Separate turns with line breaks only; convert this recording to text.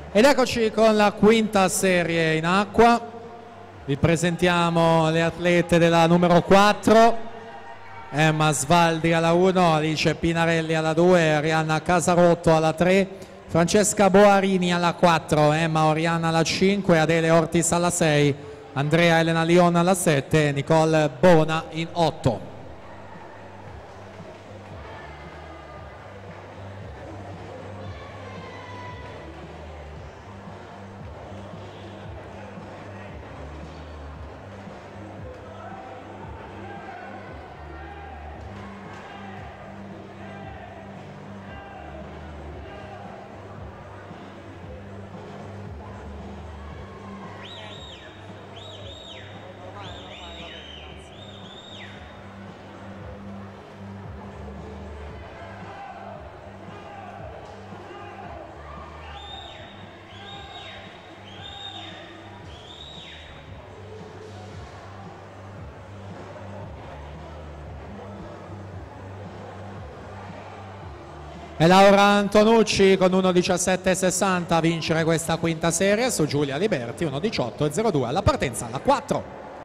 Ed eccoci con la quinta serie in acqua. Vi presentiamo le atlete della numero 4. Emma Svaldi alla 1, Alice Pinarelli alla 2, Arianna Casarotto alla 3, Francesca Boarini alla 4, Emma Oriana alla 5, Adele Ortis alla 6, Andrea Elena Lion alla 7 e Nicole Bona in 8. E Laura Antonucci con 1:17,60 a vincere questa quinta serie su Giulia Liberti 1:18,02 alla partenza alla 4.